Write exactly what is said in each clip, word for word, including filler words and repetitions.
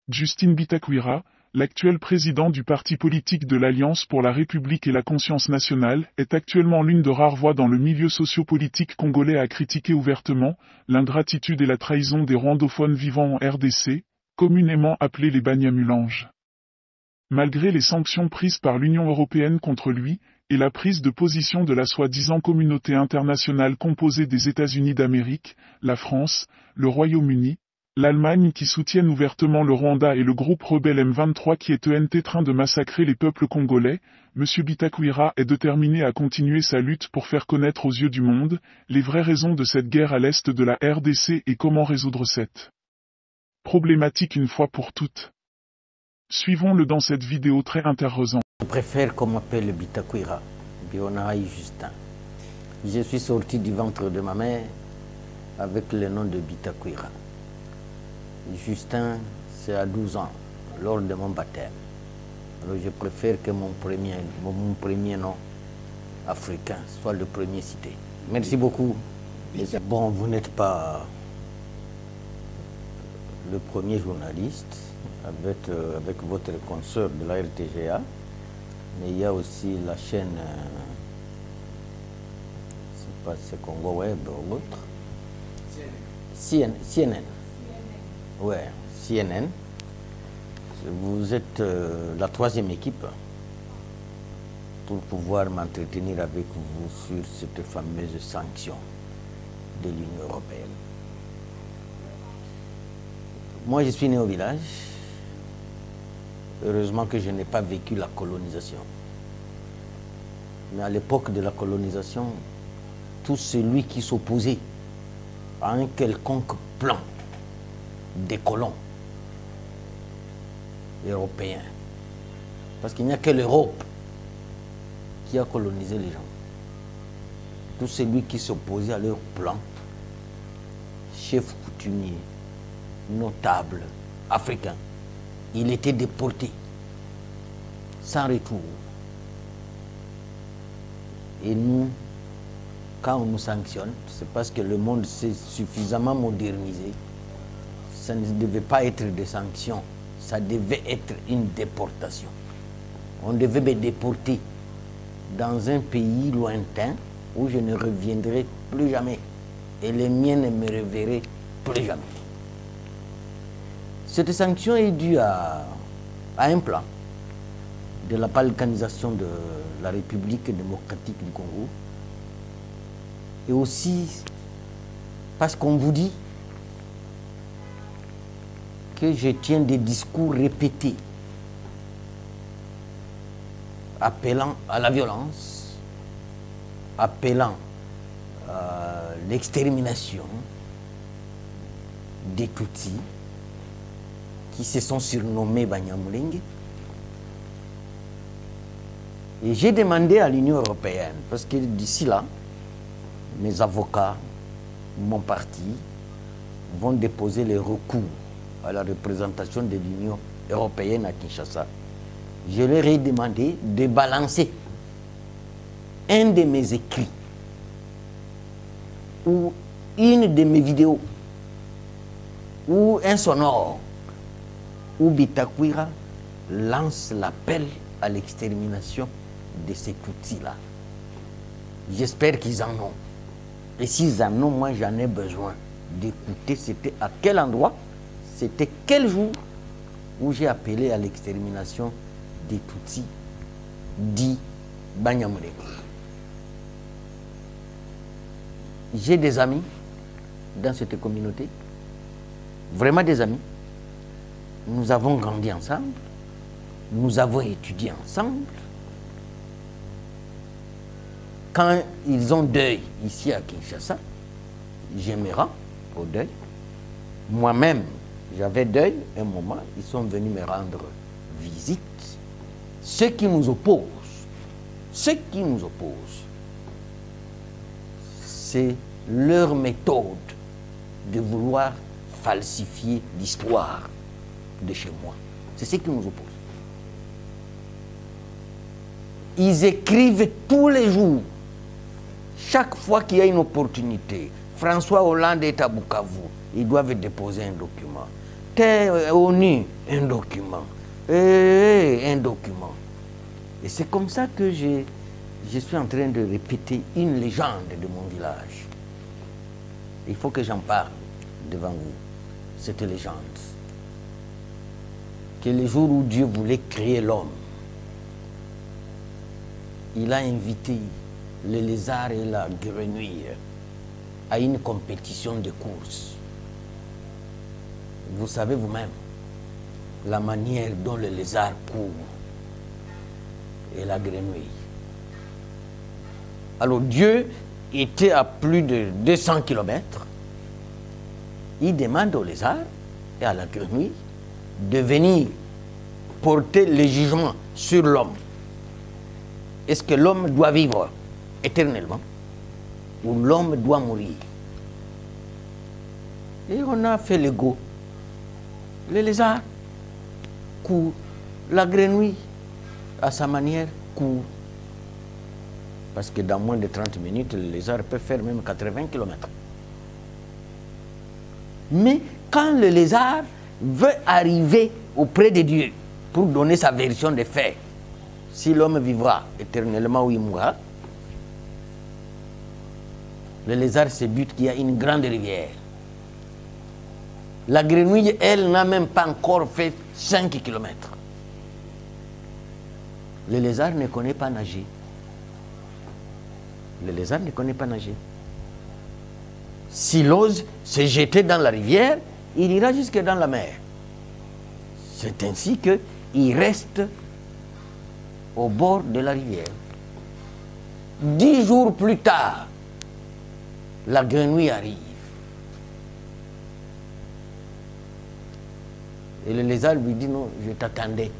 Justin Bitakwira, l'actuel président du parti politique de l'Alliance pour la République et la Conscience nationale, est actuellement l'une de rares voix dans le milieu socio-politique congolais à critiquer ouvertement l'ingratitude et la trahison des rwandophones vivant en R D C, communément appelés les Banyamulanges. Malgré les sanctions prises par l'Union européenne contre lui, et la prise de position de la soi-disant communauté internationale composée des États-Unis d'Amérique, la France, le Royaume-Uni, l'Allemagne qui soutiennent ouvertement le Rwanda et le groupe rebelle M vingt-trois qui est en train de massacrer les peuples congolais, M. Bitakwira est déterminé à continuer sa lutte pour faire connaître aux yeux du monde les vraies raisons de cette guerre à l'est de la R D C et comment résoudre cette problématique une fois pour toutes. Suivons-le dans cette vidéo très intéressante. Je préfère qu'on m'appelle Bitakwira, Bionaï Justin. Je suis sorti du ventre de ma mère avec le nom de Bitakwira. Justin, c'est à douze ans, lors de mon baptême. Alors je préfère que mon premier, mon premier nom africain soit le premier cité. Merci beaucoup. Bon, vous n'êtes pas le premier journaliste avec, euh, avec votre consoeur de la R T G A, mais il y a aussi la chaîne, euh, c'est pas c'est Congo Web ou autre, C N N. Ouais, C N N. Vous êtes euh, la troisième équipe pour pouvoir m'entretenir avec vous sur cette fameuse sanction de l'Union européenne. Moi, je suis né au village. Heureusement que je n'ai pas vécu la colonisation. Mais à l'époque de la colonisation, tout celui qui s'opposait à un quelconque plan des colons européens, parce qu'il n'y a que l'Europe qui a colonisé les gens, tout celui qui s'opposait à leur plan, chef coutumier, notable, africain, il était déporté sans retour. Et nous, quand on nous sanctionne, c'est parce que le monde s'est suffisamment modernisé. Ça ne devait pas être des sanctions, ça devait être une déportation. On devait me déporter dans un pays lointain où je ne reviendrai plus jamais. Et les miens ne me reverraient plus jamais. Cette sanction est due à, à un plan de la balkanisation de la République démocratique du Congo. Et aussi parce qu'on vous dit que je tiens des discours répétés appelant à la violence, appelant à l'extermination des Tutsis qui se sont surnommés Banyamulenge. Et j'ai demandé à l'Union européenne, parce que d'ici là, mes avocats, mon parti, vont déposer les recours à la représentation de l'Union européenne à Kinshasa. Je leur ai demandé de balancer un de mes écrits ou une de mes vidéos ou un sonore où Bitakwira lance l'appel à l'extermination de ces Tutsis-là. J'espère qu'ils en ont. Et s'ils en ont, moi j'en ai besoin d'écouter c'était à quel endroit, c'était quel jour où j'ai appelé à l'extermination des Tutsis dits Banyamulenge. J'ai des amis dans cette communauté, vraiment des amis. Nous avons grandi ensemble, nous avons étudié ensemble. Quand ils ont deuil ici à Kinshasa, je me rends au deuil. Moi-même, j'avais deuil un moment, ils sont venus me rendre visite. Ceux qui nous opposent, ceux qui nous opposent, c'est leur méthode de vouloir falsifier l'histoire de chez moi. C'est ce qui nous oppose. Ils écrivent tous les jours, chaque fois qu'il y a une opportunité. François Hollande est à Bukavu, ils doivent déposer un document. C'était au nu, un document. Et un document. Et c'est comme ça que je, je suis en train de répéter une légende de mon village. Il faut que j'en parle devant vous, cette légende. Que le jour où Dieu voulait créer l'homme, il a invité le lézard et la grenouille à une compétition de course. Vous savez vous-même la manière dont le lézard court et la grenouille. Alors Dieu était à plus de deux cents kilomètres. Il demande au lézard et à la grenouille de venir porter le jugement sur l'homme. Est-ce que l'homme doit vivre éternellement ou l'homme doit mourir? Et on a fait le go. Le lézard court, la grenouille, à sa manière, court. Parce que dans moins de trente minutes, le lézard peut faire même quatre-vingts kilomètres. Mais quand le lézard veut arriver auprès de Dieu pour donner sa version des faits, si l'homme vivra éternellement ou il mourra, le lézard se bute qu'il y a une grande rivière. La grenouille, elle, n'a même pas encore fait cinq kilomètres. Le lézard ne connaît pas nager. Le lézard ne connaît pas nager. S'il ose se jeter dans la rivière, il ira jusque dans la mer. C'est ainsi qu'il reste au bord de la rivière. Dix jours plus tard, la grenouille arrive. Et le lézard lui dit non, je t'attendais.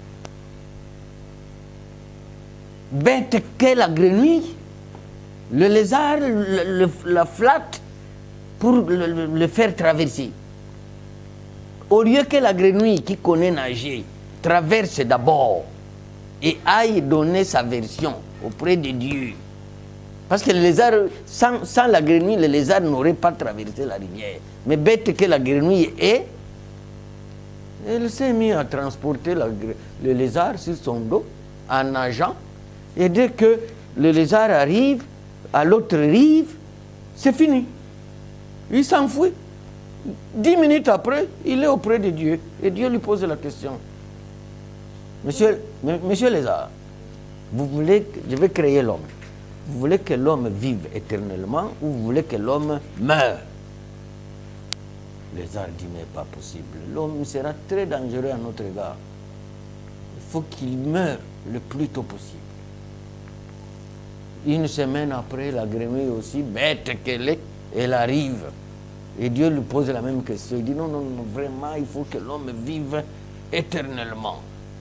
Bête qu'est la grenouille, le lézard le, le, la flatte pour le, le, le faire traverser. Au lieu que la grenouille qui connaît nager traverse d'abord et aille donner sa version auprès de Dieu. Parce que le lézard, sans, sans la grenouille, le lézard n'aurait pas traversé la rivière. Mais bête que la grenouille est, elle s'est mise à transporter la, le lézard sur son dos en nageant. Et dès que le lézard arrive à l'autre rive, c'est fini. Il s'enfuit. Dix minutes après, il est auprès de Dieu. Et Dieu lui pose la question. Monsieur, monsieur lézard, vous voulez, je vais créer l'homme. Vous voulez que l'homme vive éternellement ou vous voulez que l'homme meure? Le lézard dit, mais pas possible. L'homme sera très dangereux à notre égard. Il faut qu'il meure le plus tôt possible. Une semaine après, la grenouille aussi, bête qu'elle est, elle arrive. Et Dieu lui pose la même question. Il dit, non, non, non, vraiment, il faut que l'homme vive éternellement.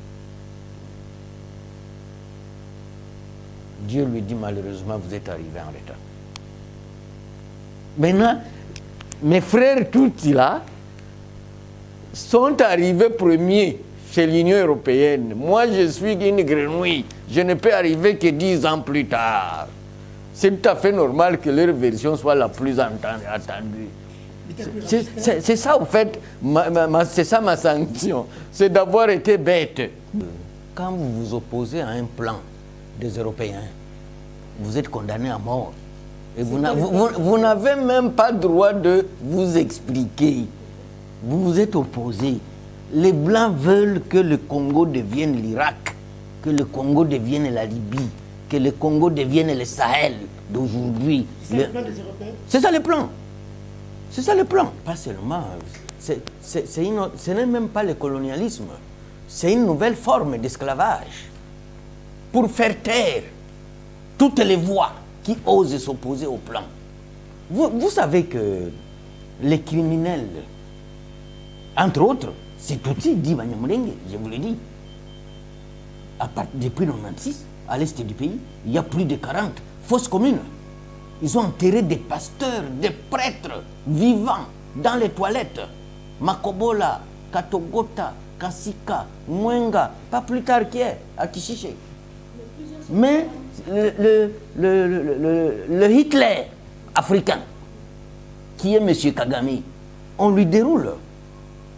Dieu lui dit, malheureusement, vous êtes arrivé en retard. Maintenant, mes frères tous là sont arrivés premiers chez l'Union européenne. Moi, je suis une grenouille. Je ne peux arriver que dix ans plus tard. C'est tout à fait normal que leur version soit la plus attendue. C'est ça, en fait, c'est ça ma sanction. C'est d'avoir été bête. Quand vous vous opposez à un plan des Européens, vous êtes condamné à mort. Et vous n'avez même pas le droit de vous expliquer. Vous vous êtes opposé. Les Blancs veulent que le Congo devienne l'Irak, que le Congo devienne la Libye, que le Congo devienne le Sahel d'aujourd'hui. C'est le... le plan des Européens? C'est ça le plan. C'est ça le plan. Pas seulement. Ce n'est même pas le colonialisme. C'est une nouvelle forme d'esclavage. Pour faire taire toutes les voix qui osent s'opposer au plan. Vous, vous savez que les criminels, entre autres, c'est Tutsi, dit Banyamulenge, je vous l'ai dit. À part, depuis mille neuf cent quatre-vingt-seize, à l'est du pays, il y a plus de quarante fausses communes. Ils ont enterré des pasteurs, des prêtres vivants dans les toilettes. Makobola, Katogota, Kasika, Mwenga, pas plus tard qu'hier, à Kishiche. Mais le, le, le, le, le, le Hitler africain, qui est M. Kagame, on lui déroule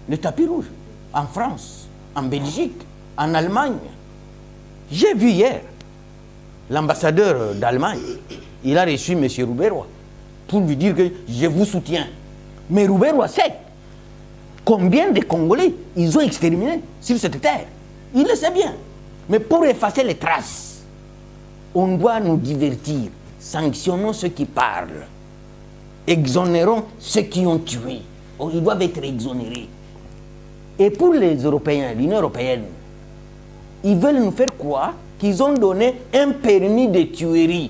le tapis rouge. En France, en Belgique, en Allemagne. J'ai vu hier l'ambassadeur d'Allemagne, il a reçu M. Roubaix-Roy pour lui dire que je vous soutiens. Mais Roubaix-Roy sait combien de Congolais ils ont exterminés sur cette terre. Il le sait bien. Mais pour effacer les traces, on doit nous divertir. Sanctionnons ceux qui parlent. Exonérons ceux qui ont tué. Ils doivent être exonérés. Et pour les Européens, l'Union européenne, ils veulent nous faire croire qu'ils ont donné un permis de tuerie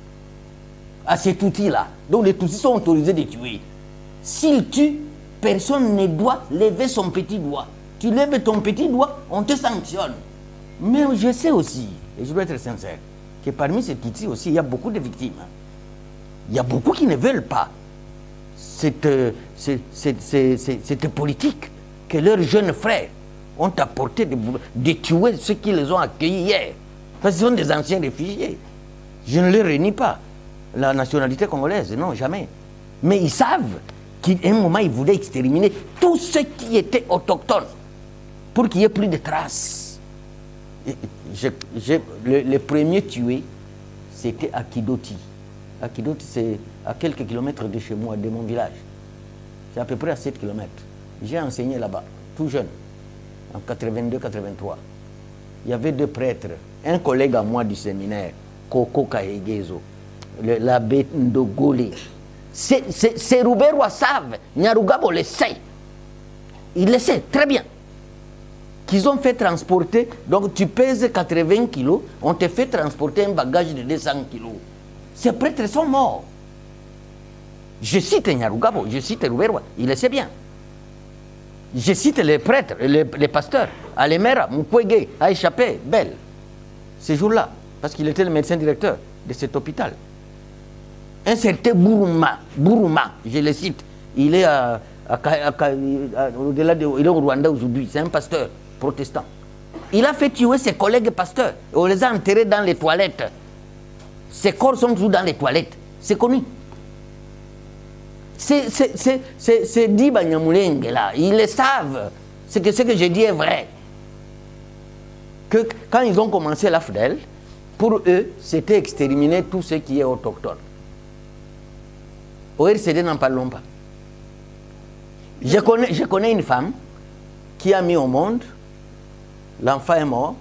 à cet outil-là. Donc les Tutsis sont autorisés de tuer. S'ils tuent, personne ne doit lever son petit doigt. Tu lèves ton petit doigt, on te sanctionne. Mais je sais aussi, et je dois être sincère, que parmi ces Tutsis aussi, il y a beaucoup de victimes. Il y a beaucoup qui ne veulent pas cette, cette, cette, cette, cette politique que leurs jeunes frères ont apporté de, de tuer ceux qui les ont accueillis hier. Parce qu'ils sont des anciens réfugiés. Je ne les renie pas. La nationalité congolaise, non, jamais. Mais ils savent qu'à un moment, ils voulaient exterminer tous ceux qui étaient autochtones pour qu'il n'y ait plus de traces. Et je, je, le, le premier tué, c'était à Kidoti. À Kidoti, c'est à quelques kilomètres de chez moi, de mon village. C'est à peu près à sept kilomètres. J'ai enseigné là-bas, tout jeune, en quatre-vingt-deux quatre-vingt-trois. Il y avait deux prêtres, un collègue à moi du séminaire, Koko Kaegezo, l'abbé Ndogole. C'est Roubaix-Roy savent, Nyarugabo le sait. Il le sait très bien. Qu'ils ont fait transporter, donc tu pèses quatre-vingts kilos, on te fait transporter un bagage de deux cents kilos. Ces prêtres sont morts. Je cite Nyarugabo, je cite Roubaix-Roy, il le sait bien. Je cite les prêtres, les, les pasteurs, Alemera, Mukwege, a échappé, Belle, ces jours-là, parce qu'il était le médecin directeur de cet hôpital. Un certain Bourouma, Bourouma, je le cite, il est, à, à, à, à, au-delà de, il est au Rwanda aujourd'hui, c'est un pasteur protestant. Il a fait tuer ses collègues pasteurs, on les a enterrés dans les toilettes. Ses corps sont toujours dans les toilettes, c'est connu. C'est dit Banyamulenge là, ils le savent. C'est que ce que je dis est vrai. Que quand ils ont commencé l'A F D E L, pour eux, c'était exterminer tout ce qui est autochtone. Au R C D, n'en parlons pas. Je connais, je connais une femme qui a mis au monde, l'enfant est mort,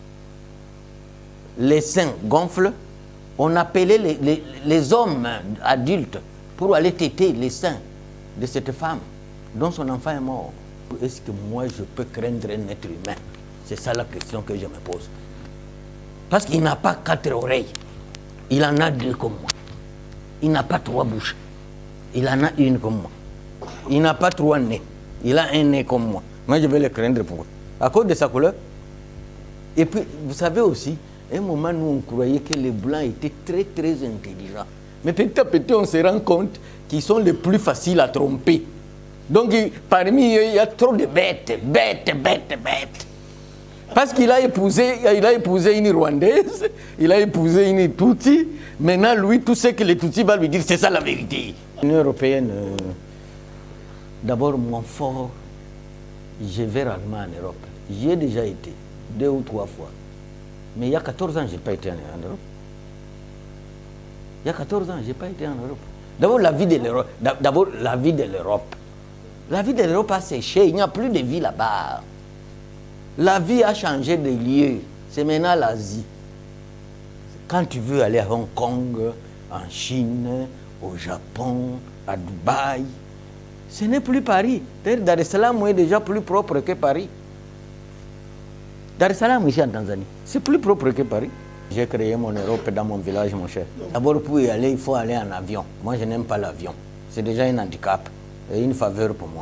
les seins gonflent, on appelait les, les, les hommes adultes pour aller téter les seins de cette femme dont son enfant est mort. Est-ce que moi je peux craindre un être humain? C'est ça la question que je me pose. Parce qu'il n'a pas quatre oreilles, il en a deux comme moi. Il n'a pas trois bouches, il en a une comme moi. Il n'a pas trois nez, il a un nez comme moi. Moi je vais le craindre pour à cause de sa couleur. Et puis vous savez aussi, à un moment nous on croyait que les blancs étaient très très intelligents. Mais petit à petit, on se rend compte qu'ils sont les plus faciles à tromper. Donc, parmi eux, il y a trop de bêtes, bêtes, bêtes, bêtes. Parce qu'il a épousé, il a épousé une Rwandaise, il a épousé une Tutsi. Maintenant, lui, tout ce que les Tutsis vont lui dire, c'est ça la vérité. L'Union européenne, euh, d'abord, mon fort, je vais rarement en Europe. J'y ai déjà été, deux ou trois fois. Mais il y a quatorze ans, je n'ai pas été en Europe. Il y a quatorze ans, je n'ai pas été en Europe. D'abord, la vie de l'Europe. D'abord, la vie de l'Europe. La vie de l'Europe a séché. Il n'y a plus de vie là-bas. La vie a changé de lieu. C'est maintenant l'Asie. Quand tu veux aller à Hong Kong, en Chine, au Japon, à Dubaï, ce n'est plus Paris. Dar es Salaam est déjà plus propre que Paris. Dar es Salaam, ici en Tanzanie, c'est plus propre que Paris. J'ai créé mon Europe dans mon village, mon cher. D'abord, pour y aller, il faut aller en avion. Moi, je n'aime pas l'avion. C'est déjà un handicap et une faveur pour moi.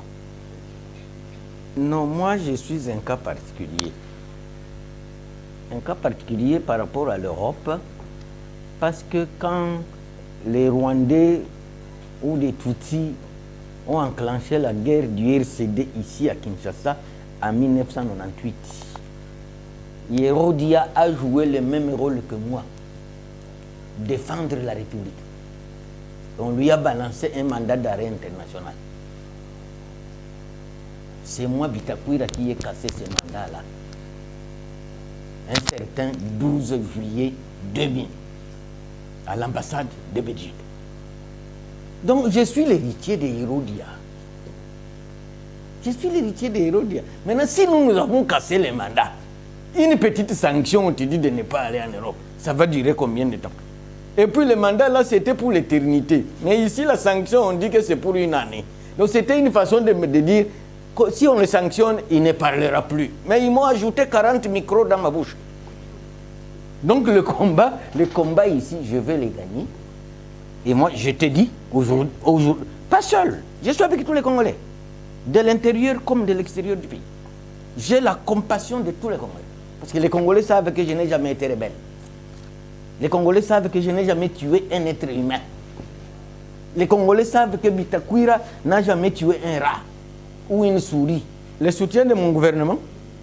Non, moi, je suis un cas particulier. Un cas particulier par rapport à l'Europe, parce que quand les Rwandais ou les Tutsis ont enclenché la guerre du R C D ici à Kinshasa en mille neuf cent quatre-vingt-dix-huit, Hérodia a joué le même rôle que moi, défendre la République. On lui a balancé un mandat d'arrêt international. c'est moi, Bitakwira, qui ai cassé ce mandat-là. Un certain douze juillet deux mille, à l'ambassade de Belgique. Donc, je suis l'héritier de Hérodia. Je suis l'héritier de Hérodia. Maintenant, si nous, nous avons cassé les mandats, une petite sanction, on te dit de ne pas aller en Europe, ça va durer combien de temps? Et puis, le mandat, là, c'était pour l'éternité. Mais ici, la sanction, on dit que c'est pour une année. Donc, c'était une façon de, de dire que si on le sanctionne, il ne parlera plus. Mais ils m'ont ajouté quarante micros dans ma bouche. Donc, le combat, le combat ici, je vais les gagner. Et moi, je te dis, aujourd'hui, aujourd'hui, pas seul, je suis avec tous les Congolais, de l'intérieur comme de l'extérieur du pays. J'ai la compassion de tous les Congolais. Parce que les Congolais savent que je n'ai jamais été rebelle. Les Congolais savent que je n'ai jamais tué un être humain. Les Congolais savent que Bitakwira n'a jamais tué un rat ou une souris. Le soutien de mon gouvernement,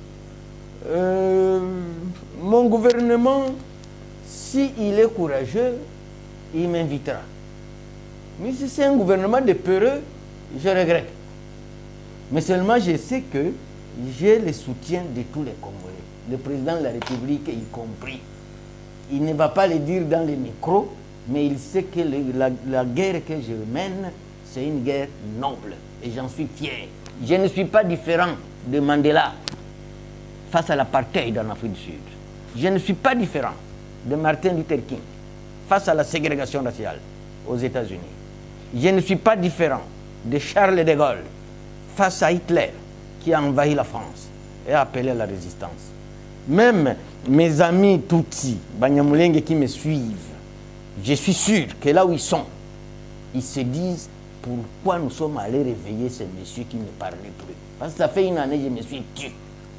euh, mon gouvernement, s'il est courageux, il m'invitera. Mais si c'est un gouvernement de peureux, je regrette. Mais seulement je sais que j'ai le soutien de tous les Congolais. Le président de la République y compris. Il ne va pas le dire dans les micros, mais il sait que le, la, la guerre que je mène, c'est une guerre noble. Et j'en suis fier. Je ne suis pas différent de Mandela face à l'apartheid en Afrique du Sud. Je ne suis pas différent de Martin Luther King face à la ségrégation raciale aux États-Unis. Je ne suis pas différent de Charles de Gaulle face à Hitler qui a envahi la France et a appelé à la résistance. Même mes amis Tutsi, Banyamulenge qui me suivent, je suis sûr que là où ils sont, ils se disent pourquoi nous sommes allés réveiller ce monsieur qui ne parlait plus. Parce que ça fait une année que je me suis tué.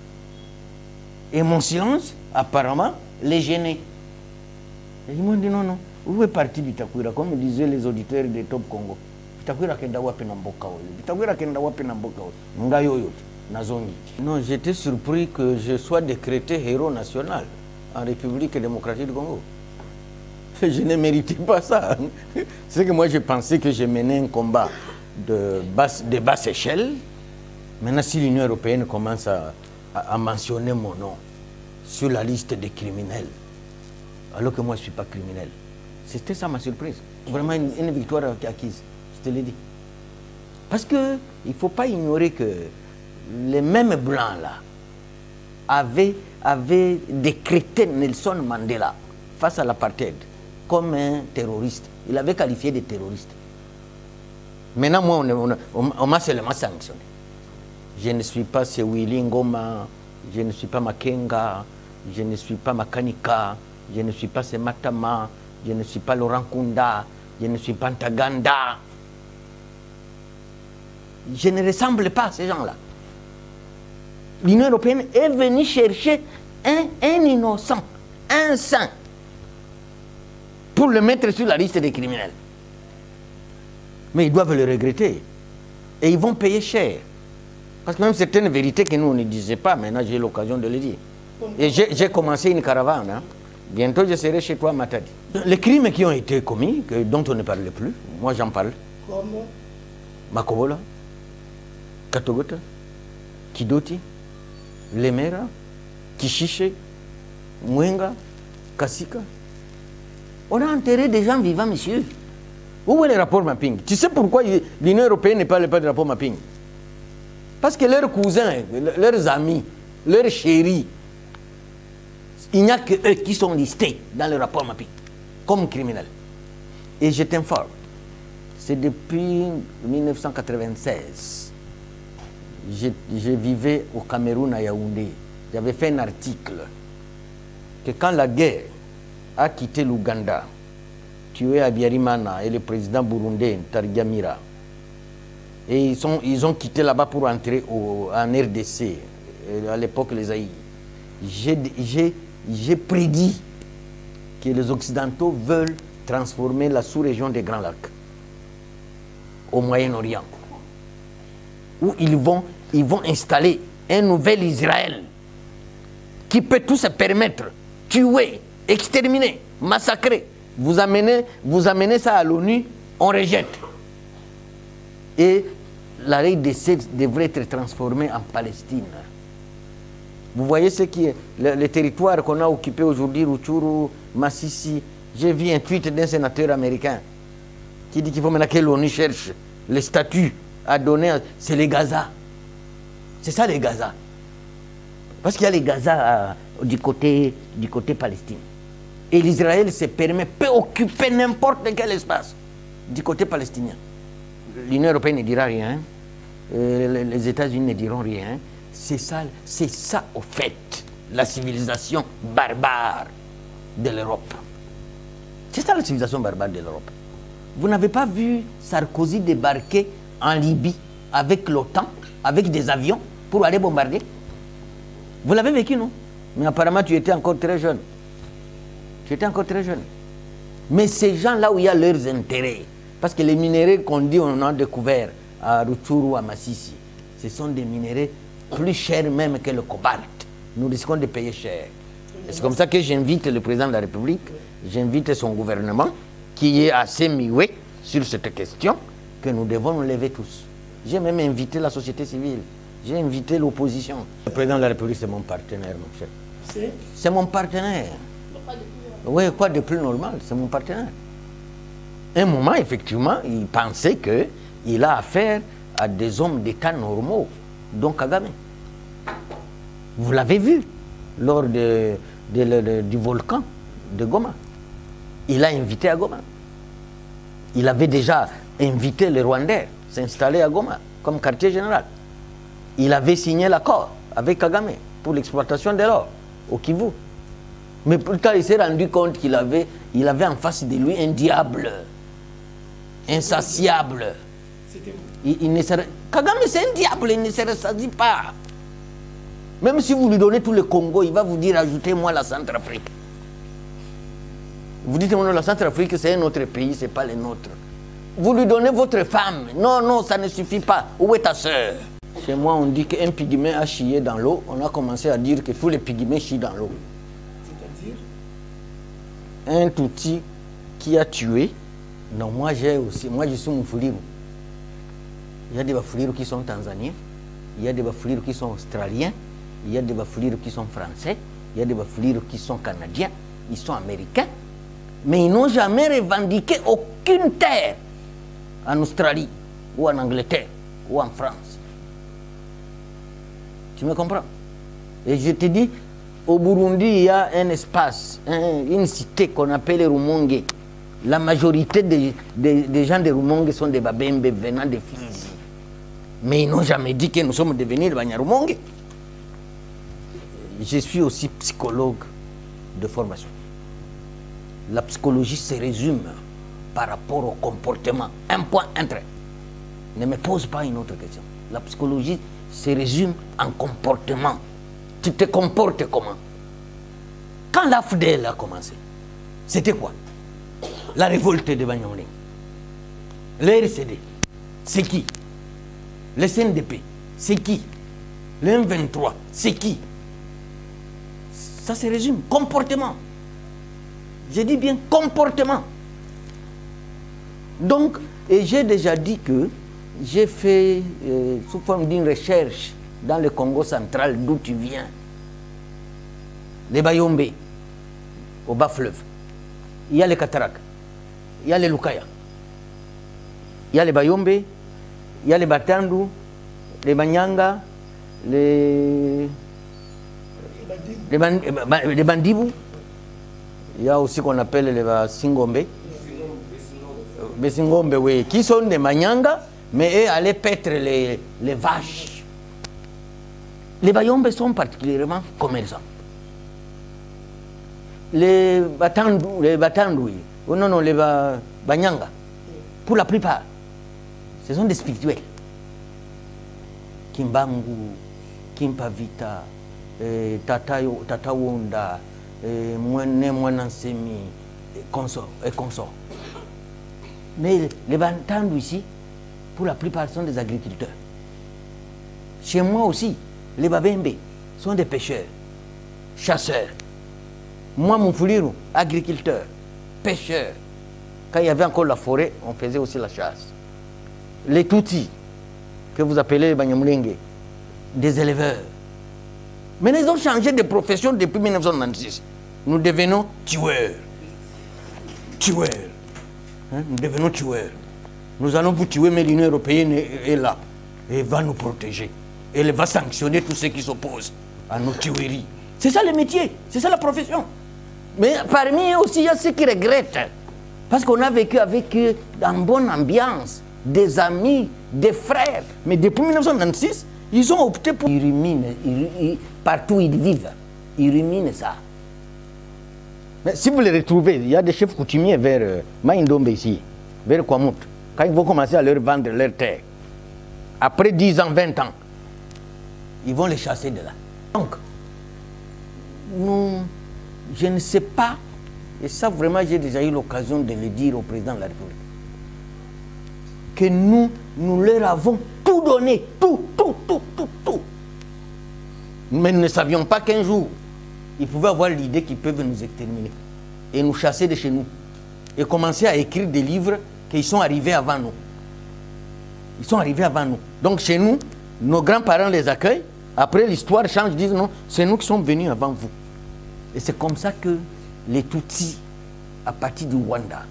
Et mon silence, apparemment, les gênait. Et ils m'ont dit non, non, où est parti Bitakwira, comme disaient les auditeurs de Top Congo. Bitakwira kenda wapi na mboka oyo. Bitakwira kenda wapi na mboka oyo. Nga yoyo nazongi. Non, j'étais surpris que je sois décrété héros national en République démocratique du Congo. Je ne méritais pas ça. C'est que moi, je pensais que je menais un combat de basse, de basse échelle. Maintenant, si l'Union européenne commence à, à, à mentionner mon nom sur la liste des criminels, alors que moi, je ne suis pas criminel, c'était ça ma surprise. Vraiment une, une victoire acquise, je te l'ai dit. Parce qu'il ne faut pas ignorer que les mêmes Blancs-là avaient, avaient décrété Nelson Mandela face à l'apartheid comme un terroriste. Il avait qualifié de terroriste. Maintenant, moi, on, on, on m'a seulement sanctionné. Je ne suis pas Sewili Ngoma, je ne suis pas Makenga, je ne suis pas Makanika, je ne suis pas Sematama, je ne suis pas Laurent Kunda, je ne suis pas Ntaganda. Je ne ressemble pas à ces gens-là. L'Union européenne est venue chercher un, un innocent, un saint, pour le mettre sur la liste des criminels. Mais ils doivent le regretter. Et ils vont payer cher. Parce que même certaines vérités que nous on ne disait pas, maintenant j'ai l'occasion de le dire. Et j'ai commencé une caravane. Hein. Bientôt je serai chez toi, Matadi. Les crimes qui ont été commis, que, dont on ne parle plus, moi j'en parle. Comment? Makobola, Katogota, Kidoti, Lemera, Kishiche, Mwenga, Kasika. On a enterré des gens vivants, monsieur. Où est le rapport mapping? Tu sais pourquoi l'Union européenne ne parle pas de rapport mapping? Parce que leurs cousins, leurs amis, leurs chéris, il n'y a que eux qui sont listés dans le rapport mapping comme criminels. Et je t'informe, c'est depuis mille neuf cent quatre-vingt-seize, je, je vivais au Cameroun à Yaoundé. J'avais fait un article que quand la guerre a quitté l'Ouganda, tué Habyarimana et le président burundais Targamira, et ils, sont, ils ont quitté là-bas pour entrer au, en R D C, à l'époque les Zaïre. J'ai prédit que les Occidentaux veulent transformer la sous-région des Grands Lacs au Moyen-Orient, où ils vont, ils vont installer un nouvel Israël qui peut tout se permettre, tuer, exterminer, massacrer. Vous amenez, vous amenez ça à l'ONU, on rejette. Et la R D C devrait être transformée en Palestine. Vous voyez ce qui est le, le territoire qu'on a occupé aujourd'hui, Rutshuru, Massissi. J'ai vu un tweet d'un sénateur américain qui dit qu'il faut maintenant que l'ONU cherche les statuts à donner. C'est les Gaza. C'est ça les Gaza. Parce qu'il y a les Gaza euh, du, côté, du côté palestinien. Et l'Israël se permet, peut occuper n'importe quel espace du côté palestinien. L'Union européenne ne dira rien. Euh, les États-Unis ne diront rien. C'est ça, c'est ça, au fait, la civilisation barbare de l'Europe. C'est ça la civilisation barbare de l'Europe. Vous n'avez pas vu Sarkozy débarquer en Libye avec l'OTAN, avec des avions, pour aller bombarder? Vous l'avez vécu, non? Mais apparemment, tu étais encore très jeune. Tu étais encore très jeune. Mais ces gens-là où il y a leurs intérêts, parce que les minéraux qu'on dit on a découvert à Rutshuru, à Massissi, ce sont des minéraux plus chers même que le cobalt. Nous risquons de payer cher. C'est comme ça que j'invite le président de la République, j'invite son gouvernement, qui est assez muet sur cette question, que nous devons nous lever tous. J'ai même invité la société civile, j'ai invité l'opposition. Le président de la République, c'est mon partenaire, mon cher. C'est C'est mon partenaire. Oui, quoi de plus normal, c'est mon partenaire. Un moment, effectivement, il pensait qu'il a affaire à des hommes d'État normaux, dont Kagame. Vous l'avez vu lors de, de, de, de, du volcan de Goma. Il a invité à Goma. Il avait déjà invité les Rwandais à s'installer à Goma comme quartier général. Il avait signé l'accord avec Kagame pour l'exploitation de l'or au Kivu. Mais pourtant, il s'est rendu compte qu'il avait, il avait en face de lui un diable insatiable. Il, il ne serait... Kagame, c'est un diable, il ne se rassasie pas. Même si vous lui donnez tout le Congo, il va vous dire ajoutez-moi la Centrafrique. Vous dites non, la Centrafrique c'est un autre pays, ce n'est pas le nôtre. Vous lui donnez votre femme. Non, non, ça ne suffit pas. Où est ta soeur? Chez moi, on dit qu'un pygmée a chié dans l'eau. On a commencé à dire que tous les pygmées chient dans l'eau. C'est-à-dire? Un Tutsi qui a tué. Non, moi j'ai aussi. Moi je suis Mufuliro. Il y a des Bafuliros qui sont tanzaniens. Il y a des Bafuliros qui sont australiens. Il y a des Bafuliros qui sont français. Il y a des Bafuliros qui sont canadiens. Ils sont américains. Mais ils n'ont jamais revendiqué aucune terre en Australie, ou en Angleterre, ou en France. Tu me comprends? Et je te dis, au Burundi, il y a un espace, un, une cité qu'on appelle Rumonge. La majorité des, des, des gens de Rumonge sont des Babembe venant de Fizi. Mais ils n'ont jamais dit que nous sommes devenus des Banyarumonge. Je suis aussi psychologue de formation. La psychologie se résume par rapport au comportement. Un point, un trait. Ne me pose pas une autre question. La psychologie se résume en comportement. Tu te comportes comment? Quand l'A F D L a commencé, c'était quoi? La révolte de Banyamulenge. Le R C D, c'est qui? Le C N D P, c'est qui? Le M vingt-trois, c'est qui? Ça se résume. Comportement. Je dis bien comportement. Donc, et j'ai déjà dit que j'ai fait, euh, sous forme d'une recherche dans le Congo central, d'où tu viens, les Bayombe, au bas fleuve, il y a les cataractes, il y a les Lukaya, il y a les Bayombe, il y a les Batandu, les Banyanga, les, les, band, les Bandibou, il y a aussi qu'on appelle les Singombe, Besingombe, oui, qui sont des Manyanga, mais eux allaient paître les, les vaches. Les Bayombe sont particulièrement commerçants. Les Batandu, les Batandu, oh non, non, les Banyanga, pour la plupart, ce sont des spirituels. Kimbangu, Kimpavita, eh, Tatayo, Tatawonda, eh, Mwene Mwanansemi, et consorts. Et consort. Mais les Batandu ici, pour la plupart, sont des agriculteurs. Chez moi aussi, les Babembe sont des pêcheurs, chasseurs. Moi, mon Mufuliro, agriculteur, pêcheur. Quand il y avait encore la forêt, on faisait aussi la chasse. Les Tutsis, que vous appelez les Banyamulenge, des éleveurs. Mais ils ont changé de profession depuis mille neuf cent quatre-vingt-six. Nous devenons tueurs. Tueurs. Hein? Nous devenons tueurs. Nous allons vous tuer, mais l'Union européenne est là. Et va nous protéger. Et elle va sanctionner tous ceux qui s'opposent à nos tueries. C'est ça le métier, c'est ça la profession. Mais parmi eux aussi, il y a ceux qui regrettent. Parce qu'on a vécu avec eux dans une bonne ambiance, des amis, des frères. Mais depuis mille neuf cent quatre-vingt-six, ils ont opté pour... Ils ruminent, ils, ils, partout où ils vivent, ils ruminent ça. Mais si vous les retrouvez, il y a des chefs coutumiers vers euh, Maïndombe ici, vers Kwamut. Quand ils vont commencer à leur vendre leur terre, après dix ans, vingt ans, ils vont les chasser de là. Donc, nous, je ne sais pas, et ça vraiment j'ai déjà eu l'occasion de le dire au président de la République, que nous, nous leur avons tout donné, tout, tout, tout, tout, tout. Mais nous ne savions pas qu'un jour, ils pouvaient avoir l'idée qu'ils peuvent nous exterminer et nous chasser de chez nous et commencer à écrire des livres qu'ils sont arrivés avant nous. Ils sont arrivés avant nous. Donc chez nous, nos grands-parents les accueillent. Après, l'histoire change, ils disent non, c'est nous qui sommes venus avant vous. Et c'est comme ça que les Tutsis, à partir du Rwanda,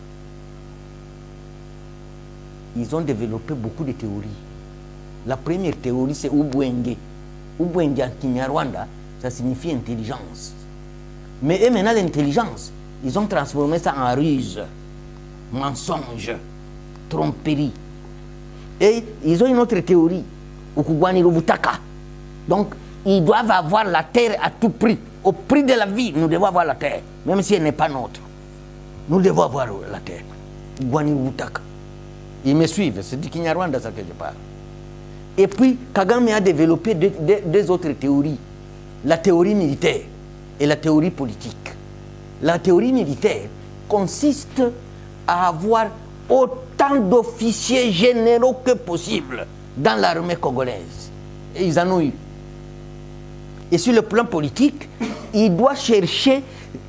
ils ont développé beaucoup de théories. La première théorie, c'est Ubwenge. Ubwenge en Kinyarwanda, ça signifie intelligence. Mais eux, maintenant, l'intelligence, ils ont transformé ça en ruse, mensonge, tromperie. Et ils ont une autre théorie, Ukugwani Rubutaka. Donc, ils doivent avoir la terre à tout prix. Au prix de la vie, nous devons avoir la terre, même si elle n'est pas nôtre. Nous devons avoir la terre. Ukugwani Rubutaka. Ils me suivent, c'est du Kinyarwanda ça que je parle. Et puis, Kagame a développé deux, deux, deux autres théories. La théorie militaire et la théorie politique. La théorie militaire consiste à avoir autant d'officiers généraux que possible dans l'armée congolaise. Et ils en ont eu. Et sur le plan politique, il doit chercher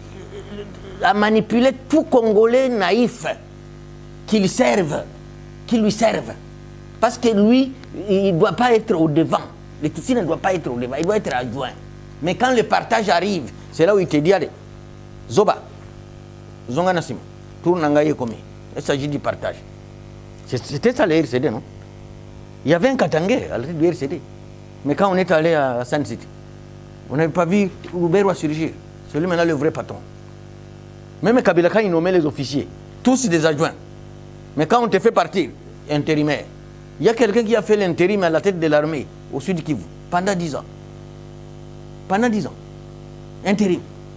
à manipuler tout Congolais naïf qu'il serve, qui lui servent. Parce que lui, il ne doit pas être au devant. Le Tutsi ne doit pas être au devant, il doit être adjoint. Mais quand le partage arrive, c'est là où il te dit, allez, Zoba, Zonga Nassima, tourne Nangaye Komi. Il s'agit du partage. C'était ça le R C D, non? Il y avait un Katangé à l'arrêt du R C D. Mais quand on est allé à Sun City, on n'avait pas vu Roubero surgir. C'est lui maintenant le vrai patron. Même Kabila, quand il nommait les officiers, tous des adjoints. Mais quand on te fait partir, intérimaire, il y a quelqu'un qui a fait l'intérim à la tête de l'armée au sud Kivu pendant dix ans. Pendant dix ans. Intérim.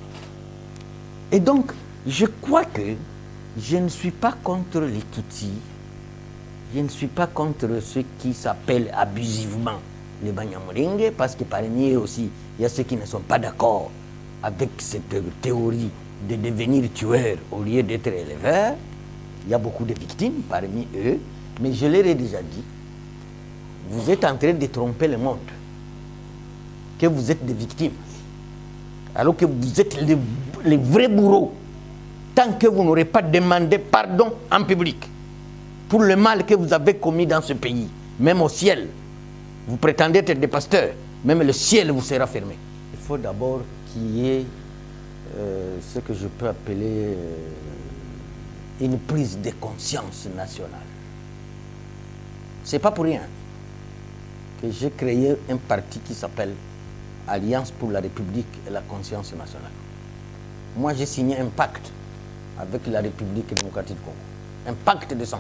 Et donc, je crois que je ne suis pas contre les Tutsis. Je ne suis pas contre ceux qui s'appellent abusivement les Banyamulenge, parce que parmi eux aussi, il y a ceux qui ne sont pas d'accord avec cette théorie de devenir tueur au lieu d'être éleveur. Il y a beaucoup de victimes parmi eux, mais je leur ai déjà dit, vous êtes en train de tromper le monde, que vous êtes des victimes, alors que vous êtes les, les vrais bourreaux, tant que vous n'aurez pas demandé pardon en public pour le mal que vous avez commis dans ce pays, même au ciel. Vous prétendez être des pasteurs, même le ciel vous sera fermé. Il faut d'abord qu'il y ait euh, ce que je peux appeler euh, une prise de conscience nationale. Ce n'est pas pour rien que j'ai créé un parti qui s'appelle Alliance pour la République et la conscience nationale. Moi, j'ai signé un pacte avec la République démocratique du Congo. Un pacte de sang.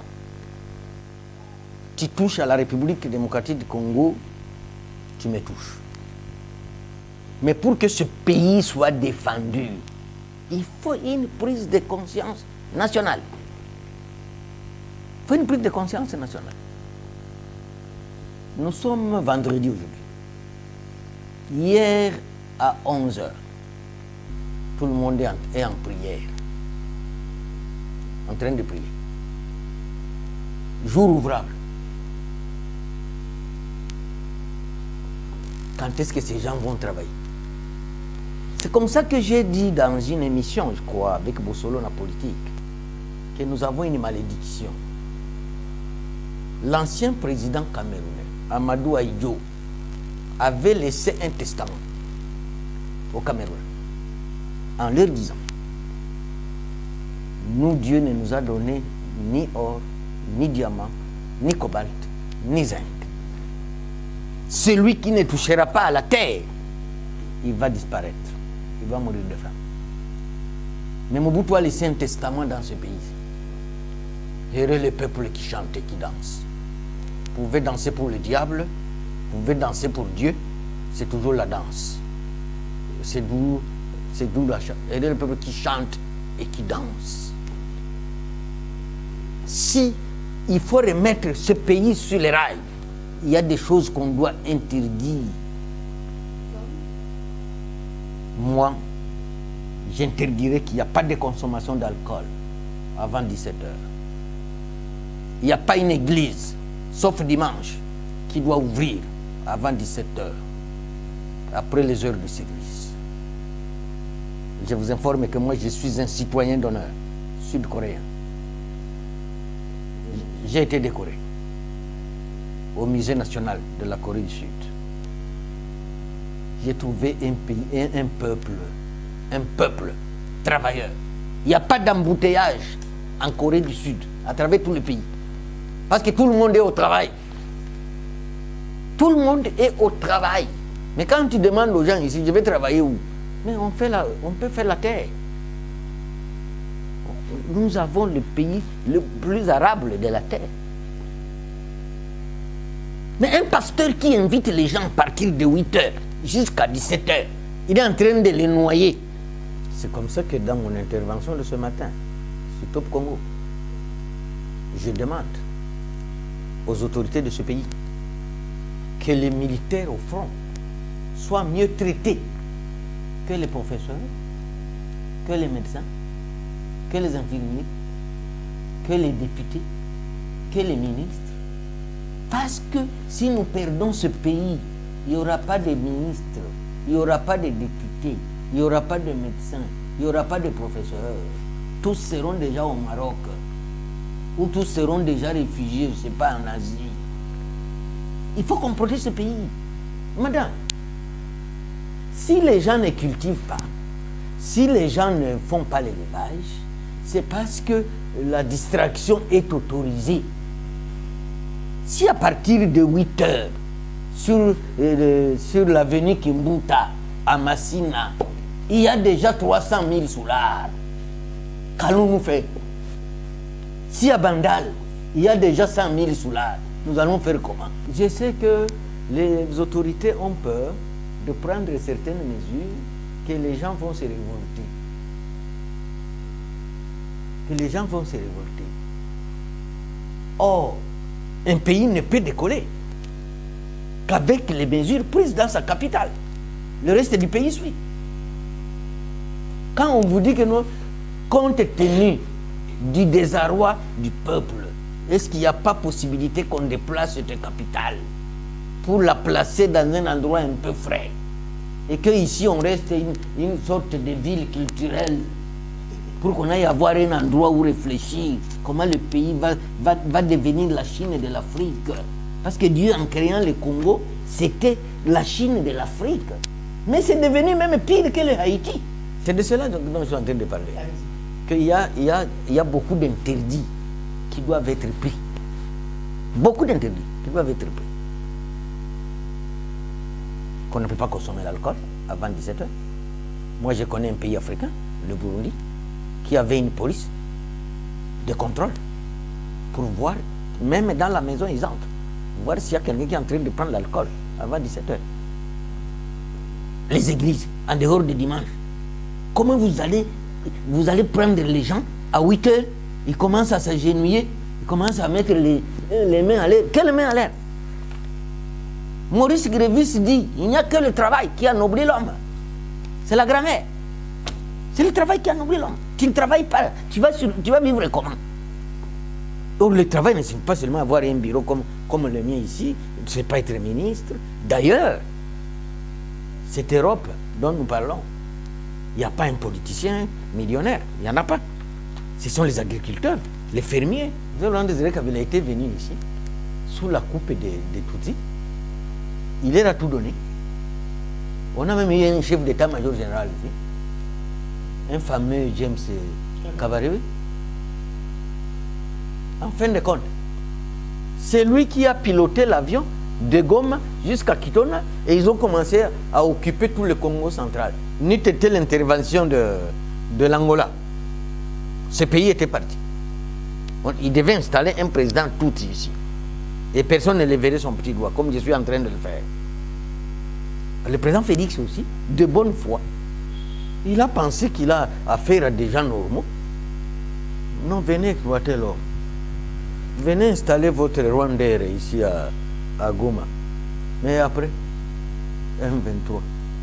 Tu touches à la République démocratique du Congo, tu me touches. Mais pour que ce pays soit défendu, il faut une prise de conscience nationale. Il faut une prise de conscience nationale. Nous sommes vendredi aujourd'hui. Hier à onze heures, tout le monde est en, est en prière, en train de prier. Jour ouvrable. Quand est-ce que ces gens vont travailler? C'est comme ça que j'ai dit dans une émission, je crois, avec Bossolo la politique, que nous avons une malédiction. L'ancien président camerounais, Amadou Ahidjo, avait laissé un testament au Cameroun en leur disant: nous, Dieu ne nous a donné ni or, ni diamant, ni cobalt, ni zinc. Celui qui ne touchera pas à la terre, il va disparaître. Il va mourir de faim. Mais Mobutu a laissé un testament dans ce pays. Heureux le peuple qui chante et qui danse. Vous pouvez danser pour le diable, vous pouvez danser pour Dieu, c'est toujours la danse. C'est d'où c'est d'où la chante. Heureux le peuple qui chante et qui danse. Si il faut remettre ce pays sur les rails, il y a des choses qu'on doit interdire. Moi, j'interdirais qu'il n'y a pas de consommation d'alcool avant dix-sept heures. Il n'y a pas une église, sauf dimanche, qui doit ouvrir avant dix-sept heures, après les heures de service. Je vous informe que moi, je suis un citoyen d'honneur sud-coréen. J'ai été décoré au musée national de la Corée du Sud. J'ai trouvé un pays, un, un peuple, un peuple travailleur. Il n'y a pas d'embouteillage en Corée du Sud, à travers tout le pays. Parce que tout le monde est au travail. Tout le monde est au travail. Mais quand tu demandes aux gens ici, je vais travailler où? Mais on, fait la, on peut faire la terre. Nous avons le pays le plus arable de la terre. Mais un pasteur qui invite les gens à partir de huit heures jusqu'à dix-sept heures, il est en train de les noyer. C'est comme ça que dans mon intervention de ce matin, sur Top Congo, je demande aux autorités de ce pays que les militaires au front soient mieux traités que les professeurs, que les médecins, que les infirmiers, que les députés, que les ministres. Parce que si nous perdons ce pays, il n'y aura pas de ministres, il n'y aura pas de députés, il n'y aura pas de médecins, il n'y aura pas de professeurs. Tous seront déjà au Maroc, ou tous seront déjà réfugiés, je ne sais pas, en Asie. Il faut qu'on protège ce pays. Madame, si les gens ne cultivent pas, si les gens ne font pas l'élevage, c'est parce que la distraction est autorisée. Si à partir de huit heures, sur, euh, sur l'avenue Kimbuta, à Massina, il y a déjà trois cent mille soulards, qu'allons-nous faire? Si à Bandal, il y a déjà cent mille soulards, nous allons faire comment? Je sais que les autorités ont peur de prendre certaines mesures que les gens vont se révolter. Que les gens vont se révolter. Or, un pays ne peut décoller qu'avec les mesures prises dans sa capitale. Le reste du pays suit. Quand on vous dit que nous, compte tenu du désarroi du peuple, est-ce qu'il n'y a pas possibilité qu'on déplace cette capitale pour la placer dans un endroit un peu frais et qu'ici on reste une, une sorte de ville culturelle pour qu'on aille avoir un endroit où réfléchir comment le pays va, va, va devenir la Chine de l'Afrique. Parce que Dieu, en créant le Congo, c'était la Chine de l'Afrique. Mais c'est devenu même pire que le Haïti. C'est de cela dont je suis en train de parler. Qu'il y a, il y a, il y a beaucoup d'interdits qui doivent être pris. Beaucoup d'interdits qui doivent être pris. Qu'on ne peut pas consommer l'alcool avant dix-sept heures. Moi, je connais un pays africain, le Burundi, qui avait une police de contrôle pour voir, même dans la maison, ils entrent, voir s'il y a quelqu'un qui est en train de prendre l'alcool avant dix-sept heures. Les églises, en dehors de dimanche, comment vous allez, vous allez prendre les gens à huit heures, ils commencent à s'agenouiller, ils commencent à mettre les, les mains à l'air. Quelles mains à l'air? Maurice Grévis dit, il n'y a que le travail qui anoblit l'homme. C'est la grammaire. C'est le travail qui anoblit l'homme. Tu ne travailles pas, tu vas, sur, tu vas vivre comment? Or, le travail ne signifie pas seulement avoir un bureau comme, comme le mien ici, ce n'est pas être ministre. D'ailleurs, cette Europe dont nous parlons, il n'y a pas un politicien millionnaire, il n'y en a pas. Ce sont les agriculteurs, les fermiers. Laurent Désiré Kabila était venu ici, sous la coupe des, des Tutsis, il leur a tout donné. On a même eu un chef d'état-major général ici, un fameux James Kabarebe. En fin de compte, c'est lui qui a piloté l'avion de Goma jusqu'à Kitona et ils ont commencé à occuper tout le Congo central. N'eût été l'intervention de, de l'Angola, ce pays était parti. Il devait installer un président tout ici. Et personne ne leverait son petit doigt, comme je suis en train de le faire. Le président Félix aussi, de bonne foi, il a pensé qu'il a affaire à des gens normaux. Non, venez exploiter l'homme. Venez installer votre Rwandair ici à, à Goma. Mais après, M vingt-trois,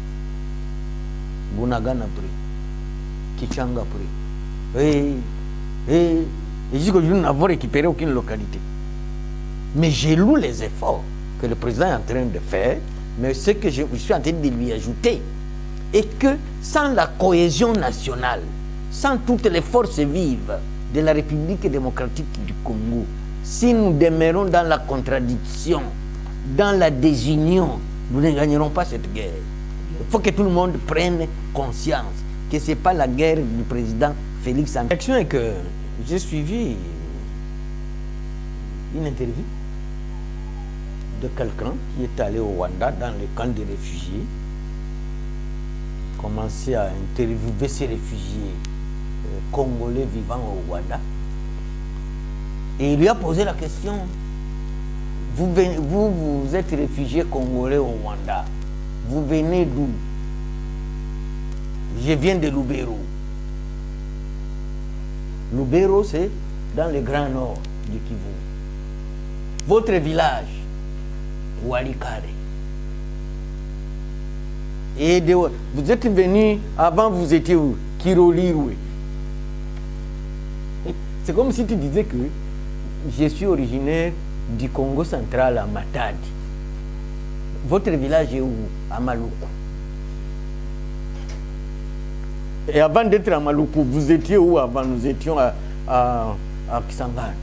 Bunagana après, Kichanga après. Et, et, et jusqu'aujourd'hui, nous n'avons récupéré aucune localité. Mais j'ai lu les efforts que le président est en train de faire, mais ce que je, je suis en train de lui ajouter est que sans la cohésion nationale, sans toutes les forces vives de la République démocratique du Congo, si nous demeurons dans la contradiction, dans la désunion, nous ne gagnerons pas cette guerre. Il faut que tout le monde prenne conscience que ce n'est pas la guerre du président Félix Antoine. L'action est que j'ai suivi une interview de quelqu'un qui est allé au Rwanda dans le camp des réfugiés, commencer à interviewer ces réfugiés euh, congolais vivant au Rwanda. Et il lui a posé la question, vous, venez, vous, vous êtes réfugié congolais au Rwanda, vous venez d'où? Je viens de Lubero. Lubero, c'est dans le grand nord du Kivu. Votre village, Walikare. Et de, vous êtes venu, avant vous étiez où? Kiroliroué. C'est comme si tu disais que je suis originaire du Congo central à Matadi. Votre village est où? À Maluku. Et avant d'être à Maluku, vous étiez où avant? Nous étions à, à, à Kisangani.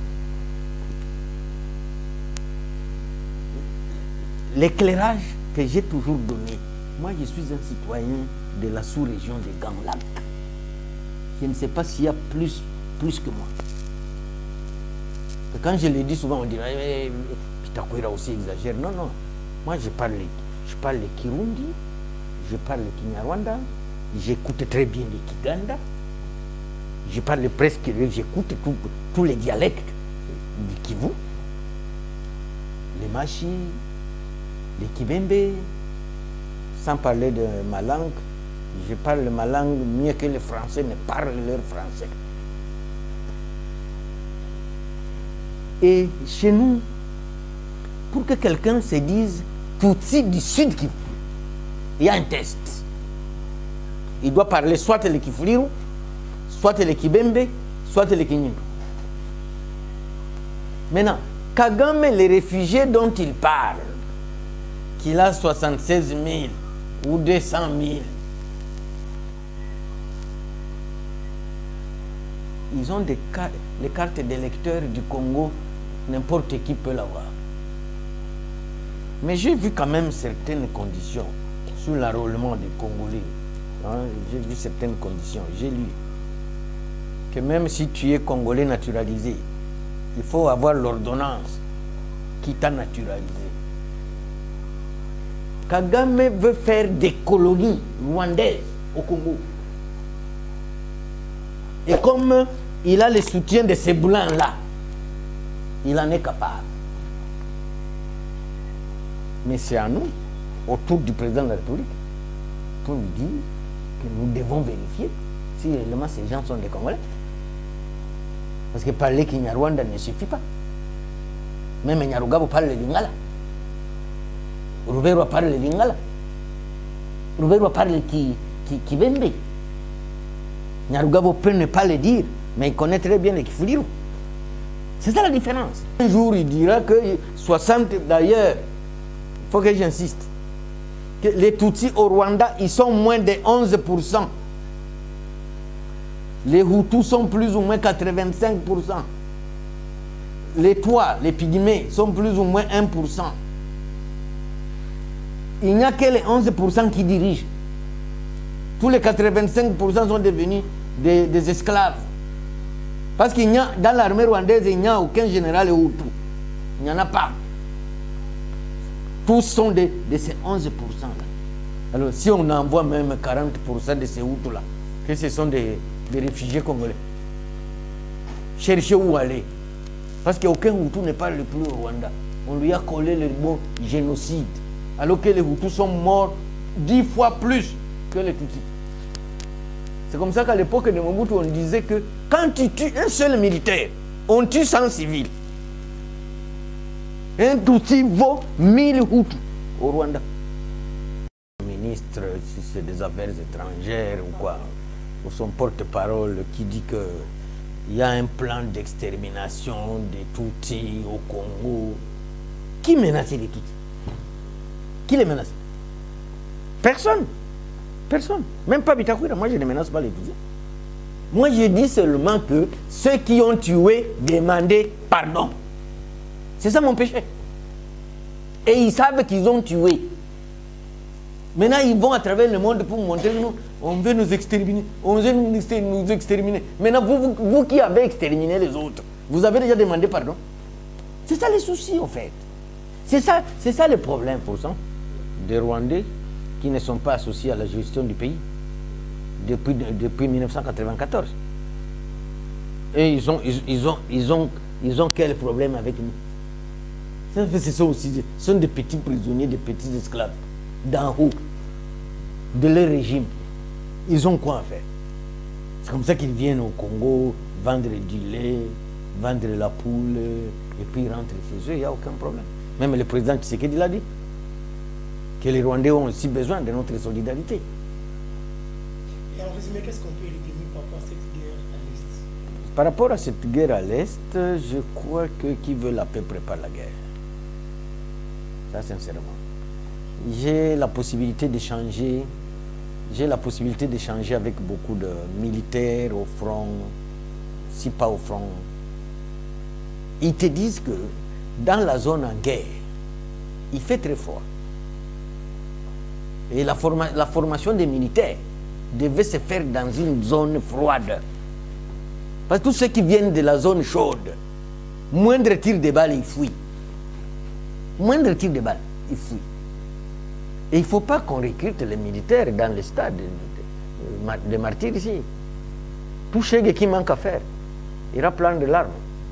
L'éclairage que j'ai toujours donné, moi je suis un citoyen de la sous-région de Grand Lac. Je ne sais pas s'il y a plus, plus que moi. Et quand je le dis souvent, on dirait eh, Pitakwira aussi exagère. Non, non. Moi je parle, je parle le Kirundi, je parle le Kinyarwanda, j'écoute très bien le Kiganda, je parle presque, j'écoute tous les dialectes du Kivu, les Machi, les Kibembe, sans parler de ma langue, je parle ma langue mieux que les Français ne parlent leur français. Et chez nous, pour que quelqu'un se dise Tutsi du Sud Kivu, il y a un test. Il doit parler soit le Kifuliru, soit le Kibembe, soit le Kinyindu. Maintenant, Kagame, les réfugiés dont il parle, qu'il a soixante-seize mille ou deux cent mille, ils ont des cartes, les cartes d'électeurs du Congo, n'importe qui peut l'avoir. Mais j'ai vu quand même certaines conditions sur l'enrôlement des Congolais. Hein, j'ai vu certaines conditions, j'ai lu que même si tu es Congolais naturalisé, il faut avoir l'ordonnance qui t'a naturalisé. Kagame veut faire des colonies rwandaises au Congo. Et comme il a le soutien de ces blancs-là, il en est capable. Mais c'est à nous, autour du président de la République, pour lui dire que nous devons vérifier si réellement ces gens sont des Congolais. Parce que parler Kinyarwanda ne suffit pas. Même Nyarugabo parle le Lingala. Rubero parle le Lingala. Rubero parle le Kibembe. Nyarugabo peut ne pas le dire, mais il connaît très bien le Kifuliru. C'est ça la différence. Un jour, il dira que soixante, d'ailleurs, il faut que j'insiste, que les Tutsis au Rwanda, ils sont moins de onze pour cent. Les Hutus sont plus ou moins quatre-vingt-cinq pour cent. Les Tois, les Pygmées, sont plus ou moins un pour cent. il n'y a que les onze pour cent qui dirigent. Tous les quatre-vingt-cinq pour cent sont devenus des, des esclaves. Parce qu'il n'y a, dans l'armée rwandaise, il n'y a aucun général Hutu. Il n'y en a pas. Tous sont de, de ces onze pour cent là. Alors, si on envoie même quarante pour cent de ces Hutus là, que ce sont des, des réfugiés congolais, cherchez où aller. Parce qu'aucun Hutu ne parle plus au Rwanda. On lui a collé le mot génocide. Alors que les Hutus sont morts dix fois plus que les Tutsis. C'est comme ça qu'à l'époque de Mobutu, on disait que quand tu tues un seul militaire, on tue cent civils. Un Tutsi vaut mille Hutus au Rwanda. Le ministre, si c'est des affaires étrangères ou quoi, ou son porte-parole qui dit que il y a un plan d'extermination des Tutsis au Congo. Qui menace les Tutsis? Qui les menace? Personne. Personne. Même pas Bitakwira. Moi, je ne menace pas les Tutsis. Moi, je dis seulement que ceux qui ont tué demandaient pardon. C'est ça mon péché. Et ils savent qu'ils ont tué. Maintenant, ils vont à travers le monde pour montrer nous, on veut nous exterminer, on veut nous exterminer. Maintenant, vous, vous, vous qui avez exterminé les autres, vous avez déjà demandé pardon. C'est ça les soucis, en fait. C'est ça, c'est ça le problème, pour ça, des Rwandais qui ne sont pas associés à la gestion du pays depuis, depuis mille neuf cent quatre-vingt-quatorze. Et ils ont, ils, ils, ont, ils, ont, ils ont quel problème avec nous? Ce sont aussi ce sont des petits prisonniers, des petits esclaves d'en haut de leur régime. Ils ont quoi à faire? C'est comme ça qu'ils viennent au Congo vendre du lait, vendre la poule et puis rentrer chez eux, il n'y a aucun problème. Même le président Tshisekedi l'a dit, que les Rwandais ont aussi besoin de notre solidarité. Et en résumé, qu'est-ce qu'on peut retenir par rapport à cette guerre à l'Est? Par rapport à cette guerre à l'Est, je crois que qui veut la paix prépare la guerre. Ça, sincèrement. J'ai la possibilité d'échanger, j'ai la possibilité d'échanger avec beaucoup de militaires au front, si pas au front. Ils te disent que dans la zone en guerre, il fait très froid. Et la, forma la formation des militaires devait se faire dans une zone froide. Parce que tous ceux qui viennent de la zone chaude, moindre tir de balle, ils fuient. Moindre tir de balle, ils fuient. Et il ne faut pas qu'on recrute les militaires dans les stades de, de, de martyrs ici. Tout ce qui manque à faire, il ira plein de larmes.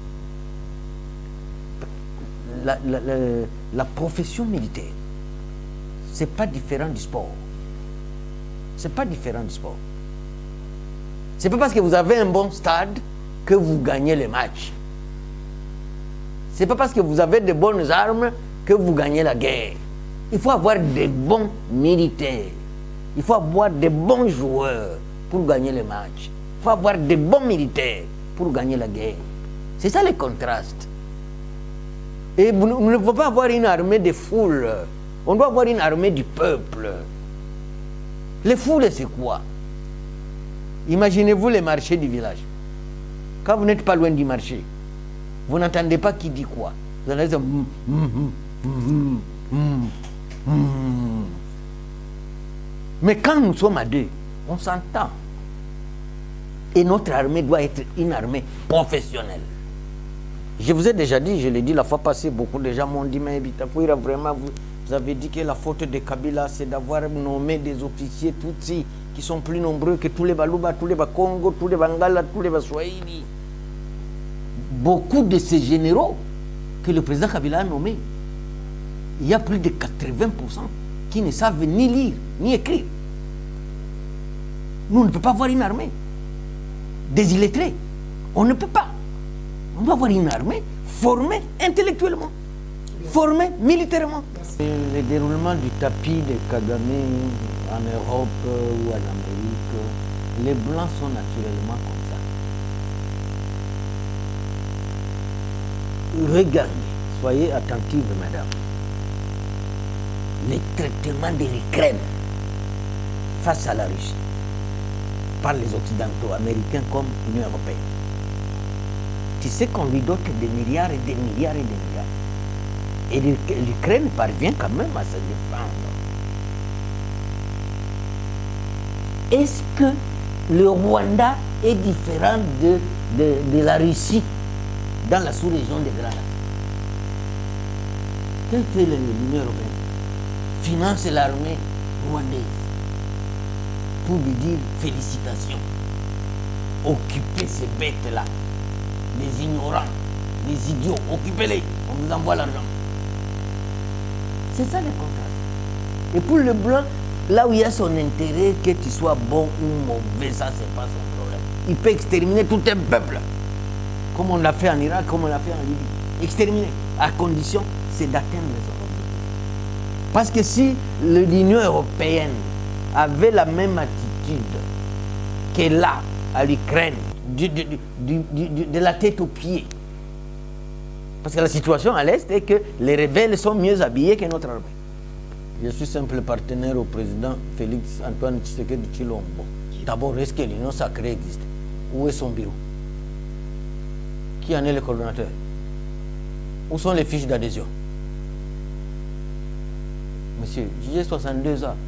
La, la, la, la profession militaire, ce n'est pas différent du sport. Ce n'est pas différent du sport. Ce n'est pas parce que vous avez un bon stade que vous gagnez les matchs. Ce n'est pas parce que vous avez de bonnes armes que vous gagnez la guerre. Il faut avoir de bons militaires. Il faut avoir de bons joueurs pour gagner les matchs. Il faut avoir de bons militaires pour gagner la guerre. C'est ça le contraste. Et vous ne pouvez pas avoir une armée de foules. On doit avoir une armée du peuple. Les foules, c'est quoi? Imaginez-vous les marchés du village. Quand vous n'êtes pas loin du marché, vous n'entendez pas qui dit quoi. Vous allez dire... Mm, mm, mm, mm, mm. Mais quand nous sommes à deux, on s'entend. Et notre armée doit être une armée professionnelle. Je vous ai déjà dit, je l'ai dit la fois passée, beaucoup de gens m'ont dit, mais Bitakwira, vraiment, vous, vous avez dit que la faute de Kabila, c'est d'avoir nommé des officiers Tutsis qui sont plus nombreux que tous les Baluba, tous les Bakongo, tous les Bangala, tous les Baswahili. Beaucoup de ces généraux que le président Kabila a nommés, il y a plus de quatre-vingts pour cent qui ne savent ni lire, ni écrire. Nous ne pouvons pas avoir une armée des illettrés. On ne peut pas. On doit avoir une armée formée intellectuellement, formée militairement. Le déroulement du tapis de Kagame en Europe ou en Amérique, les Blancs sont naturellement comme ça. Regardez, soyez attentive, madame. Le traitement de l'Ukraine face à la Russie par les Occidentaux, Américains comme l'Union européenne. Tu sais qu'on lui dote des milliards et des milliards et des milliards. Et l'Ukraine parvient quand même à se défendre. est-ce que le Rwanda est différent de, de, de la Russie dans la sous-région des Grands Lacs? Quelle fait l'Union européenne? Finance l'armée rwandaise pour lui dire félicitations. Occupez ces bêtes-là, les ignorants, les idiots, occupez-les, on vous envoie l'argent. C'est ça le contraste. Et pour le blanc, là où il y a son intérêt, que tu sois bon ou mauvais, ça c'est pas son problème. Il peut exterminer tout un peuple, comme on l'a fait en Irak, comme on l'a fait en Libye. Exterminer, à condition, c'est d'atteindre son objectif. Parce que si l'Union européenne avait la même attitude qu'elle a à l'Ukraine, du, du, du, du, de la tête aux pieds, parce que la situation à l'Est est que les rebelles sont mieux habillés que notre armée. Je suis simple partenaire au président Félix Antoine Tshisekedi Tshilombo. D'abord, est-ce que l'Union sacrée existe? Où est son bureau? Qui en est le coordonnateur? Où sont les fiches d'adhésion? Monsieur, j'ai soixante-deux ans.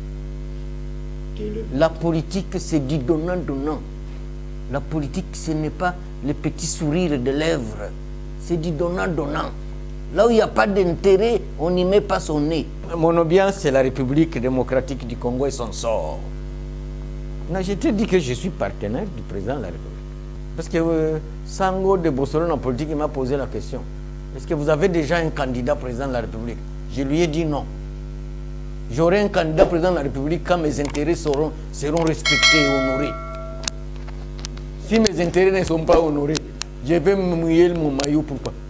La politique, c'est du donnant-donnant. La politique, ce n'est pas le petit sourire de lèvres. C'est du donnant-donnant. Là où il n'y a pas d'intérêt, on n'y met pas son nez. Mon audience, c'est la République démocratique du Congo et son sort. Non, je te dis que je suis partenaire du président de la République. Parce que euh, Sango de Bossolone en politique, il m'a posé la question. Est-ce que vous avez déjà un candidat président de la République? Je lui ai dit non. J'aurai un candidat président de la République quand mes intérêts seront, seront respectés et honorés. Si mes intérêts ne sont pas honorés, je vais me mouiller mon maillot. Pourquoi?